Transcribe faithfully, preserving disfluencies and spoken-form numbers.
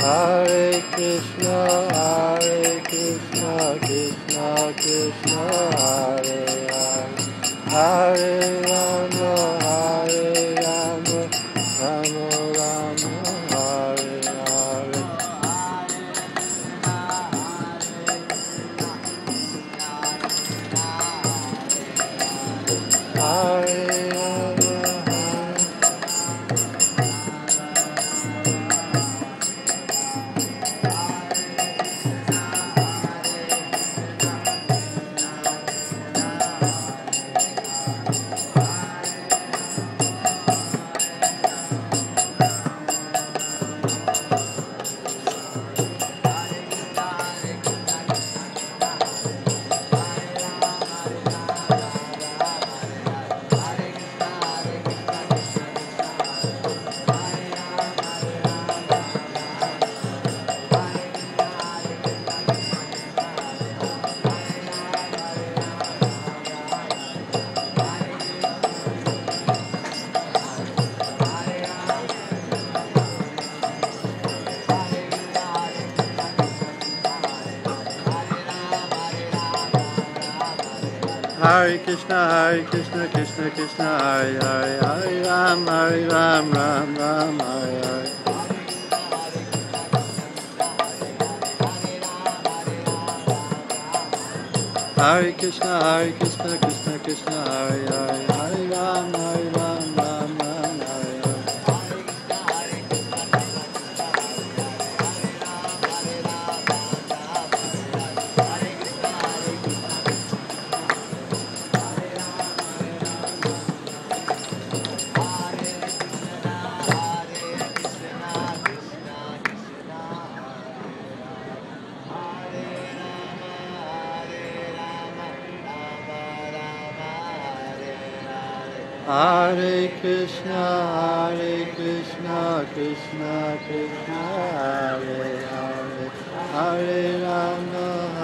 Hare Krishna, Hare Krishna, Krishna Krishna, Hare Hare, Hare Rama, Hare Rama, Rama Rama, Hare Hare. Hare Hare Krishna, Hare Krishna, Krishna Krishna, Hare Hare, Hare Ram, Hare Ram, Ram Ram, Hare Hare. Hare Krishna, Hare Krishna, Krishna Krishna, Hare Hare, Hare Ram, Hare Ram, Ram Ram, Hare Hare. Hare Krishna, Hare Krishna, Krishna Krishna, Hare Hare, Hare Rama,